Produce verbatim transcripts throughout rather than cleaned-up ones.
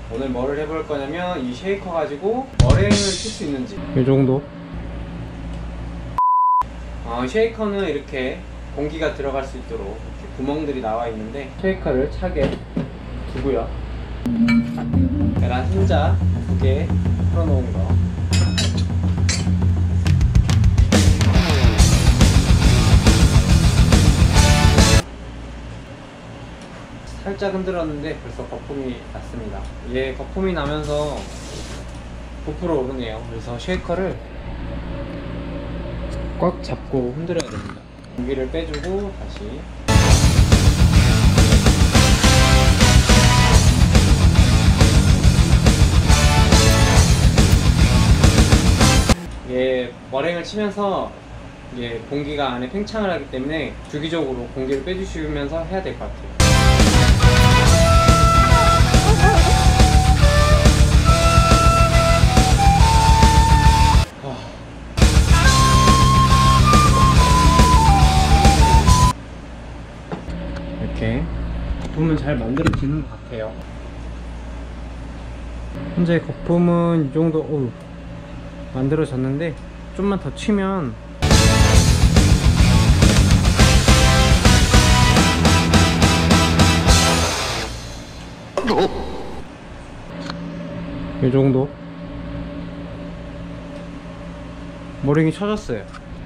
오늘 뭐를 해볼 거냐면 이 쉐이커 가지고 머랭을 칠 수 있는지 이 정도. 어, 쉐이커는 이렇게 공기가 들어갈 수 있도록 이렇게 구멍들이 나와 있는데 쉐이커를 차게 두고요. 계란 흰자 두 개 풀어놓은 거. 살짝 흔들었는데 벌써 거품이 났습니다. 이게 거품이 나면서 부풀어 오르네요. 그래서 쉐이커를 꽉 잡고 흔들어야 됩니다. 공기를 빼주고 다시. 이게 머랭을 치면서 이게 공기가 안에 팽창을 하기 때문에 주기적으로 공기를 빼주시면서 해야 될 것 같아요. 이렇게 거품은 잘 만들어지는 것 같아요. 현재 거품은 이 정도 오, 만들어졌는데 좀만 더 치면 이 정도 머랭이 쳐졌어요.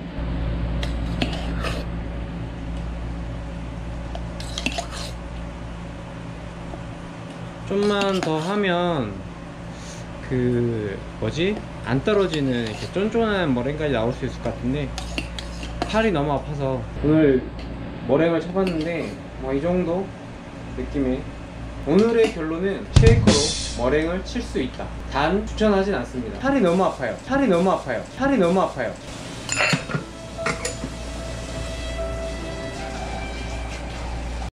좀만 더 하면 그 뭐지? 안 떨어지는 이렇게 쫀쫀한 머랭까지 나올 수 있을 것 같은데 팔이 너무 아파서 오늘 머랭을 쳐봤는데 뭐 이 정도 느낌의 오늘의 결론은 쉐이커로 머랭을 칠 수 있다. 단 추천하진 않습니다. 팔이 너무 아파요. 팔이 너무 아파요. 팔이 너무 아파요.